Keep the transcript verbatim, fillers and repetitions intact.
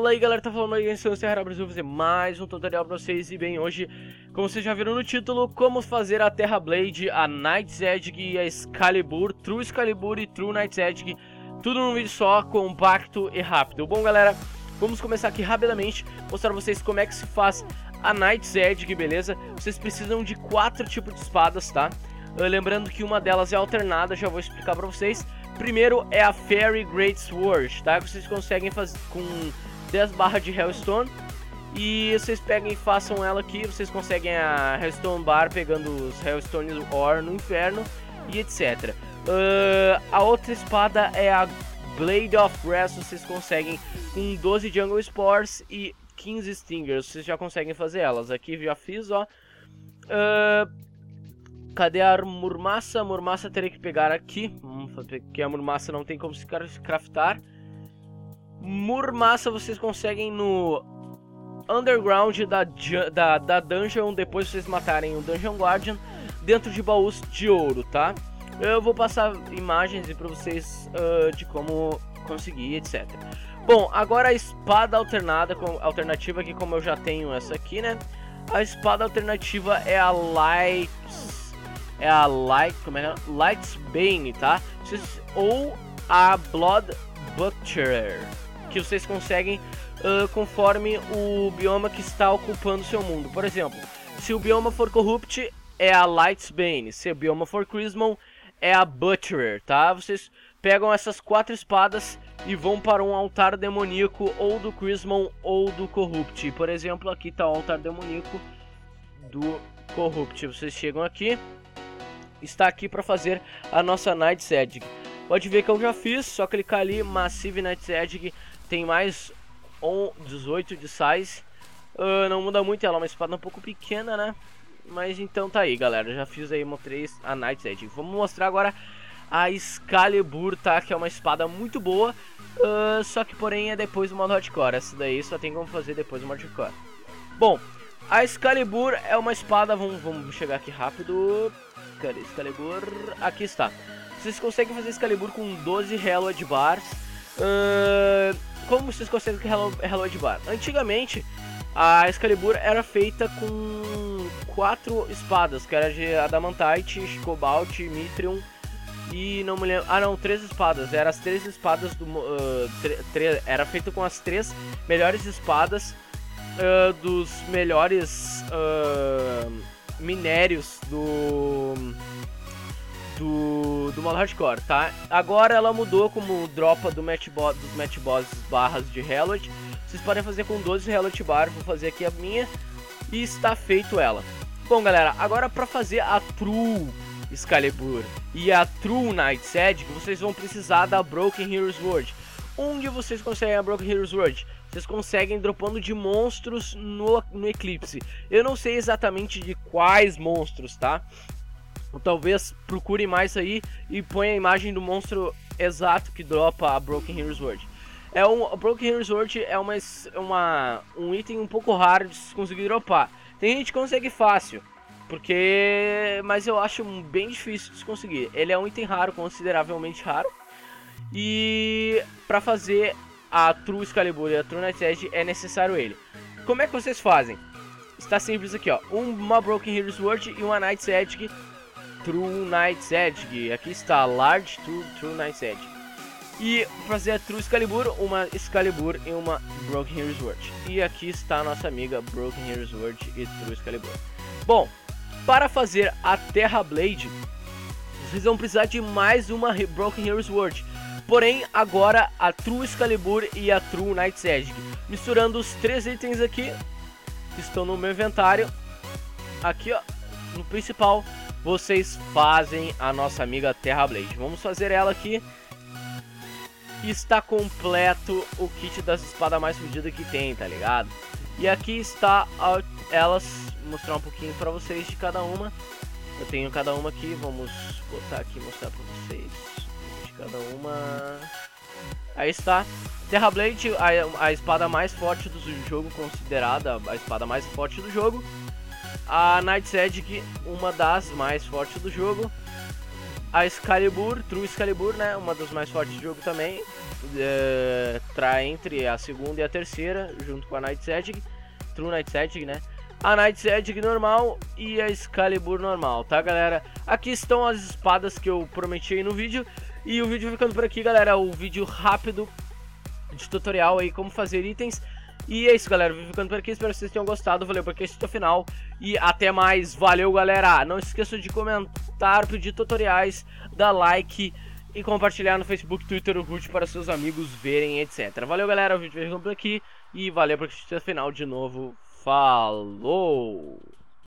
Fala aí galera, tá falando aí, eu Serra Brasil, vou fazer mais um tutorial pra vocês. E bem, hoje, como vocês já viram no título, como fazer a Terra Blade, a Night's Edge e a Excalibur, True Excalibur e True Night's Edge, tudo num vídeo só, compacto e rápido. Bom galera, vamos começar aqui rapidamente, mostrar pra vocês como é que se faz a Night's Edge, beleza? Vocês precisam de quatro tipos de espadas, tá? Uh, lembrando que uma delas é alternada, já vou explicar pra vocês. Primeiro é a Fairy Great Sword, tá? Que vocês conseguem fazer com dez barras de Hellstone. E vocês pegam e façam ela aqui. Vocês conseguem a Hellstone Bar pegando os Hellstone Ore no inferno e etcétera. Uh, a outra espada é a Blade of Wrath. Vocês conseguem com doze Jungle Spores e quinze Stingers. Vocês já conseguem fazer elas. Aqui já fiz, ó. Uh, Cadê a Murmassa? A Murmassa terei que pegar aqui, porque a Murmassa não tem como se craftar. Murmassa vocês conseguem no Underground da, da, da Dungeon, depois vocês matarem o Dungeon Guardian, dentro de baús de ouro, tá? Eu vou passar imagens para vocês uh, de como conseguir, etcétera. Bom, agora a espada alternada, com, alternativa aqui, como eu já tenho essa aqui, né? A espada alternativa é a Lights... É a Light, como é que é? Light's Bane, tá? Vocês, ou a Blood Butcherer, que vocês conseguem uh, conforme o bioma que está ocupando o seu mundo. Por exemplo, se o bioma for Corrupt, é a Light's Bane. Se o bioma for Crismon, é a Butcherer, tá? Vocês pegam essas quatro espadas e vão para um altar demoníaco ou do Crismon ou do Corrupt. Por exemplo, aqui está o altar demoníaco do Corrupt. Vocês chegam aqui. Está aqui para fazer a nossa Night's Edge. Pode ver que eu já fiz, só clicar ali, Massive Night's Edge, tem mais dezoito de size. Uh, não muda muito, ela é uma espada um pouco pequena, né? Mas então tá aí, galera, já fiz aí, mostrei a Night's Edge. Vamos mostrar agora a Excalibur, tá? Que é uma espada muito boa, uh, só que porém é depois do modo hardcore. Essa daí só tem como fazer depois do modo hardcore. Bom, a Excalibur é uma espada, vamos, vamos chegar aqui rápido. Cadê Excalibur? Aqui está. Vocês conseguem fazer Excalibur com doze Hallowed Bars. Uh, como vocês conseguem com Hallowed Bar? Antigamente, a Excalibur era feita com quatro espadas, que era de Adamantite, Cobalt, Mithril e não me lembro... Ah não, três espadas. Eram as três espadas do... Uh, era feita com as três melhores espadas uh, dos melhores... Uh, minérios do do, do modo hardcore, tá? Agora ela mudou como dropa do match bo dos match bosses barras de Hallowed. Vocês podem fazer com doze Hallowed Bar, vou fazer aqui a minha e está feito ela. Bom galera, agora para fazer a True Excalibur e a True Night's Edge, vocês vão precisar da Broken Hero Sword. Onde vocês conseguem a Broken Hero Sword? Vocês conseguem dropando de monstros no, no Eclipse. Eu não sei exatamente de quais monstros, tá? Ou talvez procure mais aí e ponha a imagem do monstro exato que dropa a Broken Hero Sword. É um, a Broken Hero Sword é uma, uma, um item um pouco raro de se conseguir dropar. Tem gente que consegue fácil, porque, mas eu acho bem difícil de se conseguir. Ele é um item raro, consideravelmente raro. E para fazer a True Excalibur e a True Night's Edge é necessário ele. Como é que vocês fazem? Está simples aqui, ó. Uma Broken Hero Sword e uma Night's Edge True Night's Edge. Aqui está Large True, True Night's Edge. E para fazer a True Excalibur, uma Excalibur e uma Broken Hero Sword. E aqui está a nossa amiga Broken Hero Sword e True Excalibur. Bom, para fazer a Terra Blade, vocês vão precisar de mais uma Broken Hero Sword. Porém, agora a True Excalibur e a True Night's Edge. Misturando os três itens aqui, que estão no meu inventário. Aqui, ó, no principal, vocês fazem a nossa amiga Terra Blade. Vamos fazer ela aqui. E está completo o kit das espadas mais fodidas que tem, tá ligado? E aqui está a, elas, vou mostrar um pouquinho pra vocês de cada uma. Eu tenho cada uma aqui, vamos botar aqui e mostrar pra vocês. Cada uma... Aí está Terra Blade, a, a espada mais forte do jogo, considerada a espada mais forte do jogo. A Night's Edge, uma das mais fortes do jogo. a Excalibur, True Excalibur, né, uma das mais fortes do jogo também, é, tá entre a segunda e a terceira, junto com a Night's Edge, True Night's Edge, né, a Night's Edge normal e a Excalibur normal, tá, galera? Aqui estão as espadas que eu prometi aí no vídeo, e o vídeo vai ficando por aqui, galera, o vídeo rápido de tutorial aí, como fazer itens. E é isso, galera, vou ficando por aqui, espero que vocês tenham gostado, valeu por aqui, esse é o final, e até mais, valeu, galera! Não se esqueça de comentar, pedir tutoriais, dar like e compartilhar no Facebook, Twitter, Orkut para seus amigos verem, etcétera. Valeu, galera, o vídeo vai ficando por aqui, e valeu por assistir até o final de novo, falou!